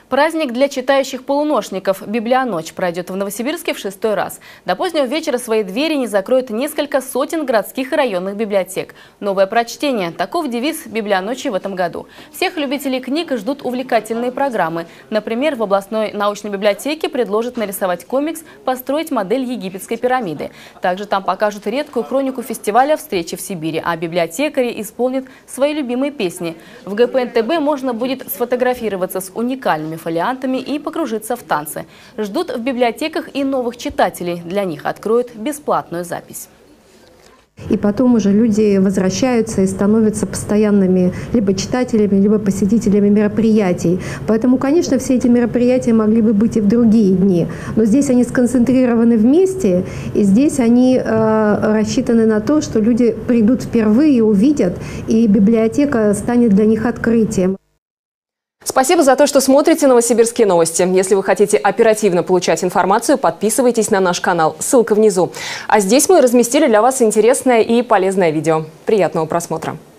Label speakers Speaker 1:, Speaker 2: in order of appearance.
Speaker 1: Праздник для читающих полуношников «Библионочь» пройдет в Новосибирске в 6-й раз. До позднего вечера свои двери не закроют несколько сотен городских и районных библиотек. Новое прочтение – таков девиз «Библионочи» в этом году. Всех любителей книг ждут увлекательные программы. Например, в областной научной библиотеке предложат нарисовать комикс, построить модель египетской пирамиды. Также там покажут редкую хронику фестиваля «Встречи в Сибири», а библиотекари исполнят свои любимые песни. В ГПНТБ можно будет сфотографироваться с уникальными фолиантами и покружиться в танце. Ждут в библиотеках и новых читателей. Для них откроют бесплатную запись.
Speaker 2: И потом уже люди возвращаются и становятся постоянными либо читателями, либо посетителями мероприятий. Поэтому, конечно, все эти мероприятия могли бы быть и в другие дни. Но здесь они сконцентрированы вместе, и здесь они рассчитаны на то, что люди придут впервые, увидят, и библиотека станет для них открытием.
Speaker 3: Спасибо за то, что смотрите «Новосибирские новости». Если вы хотите оперативно получать информацию, подписывайтесь на наш канал. Ссылка внизу. А здесь мы разместили для вас интересное и полезное видео. Приятного просмотра.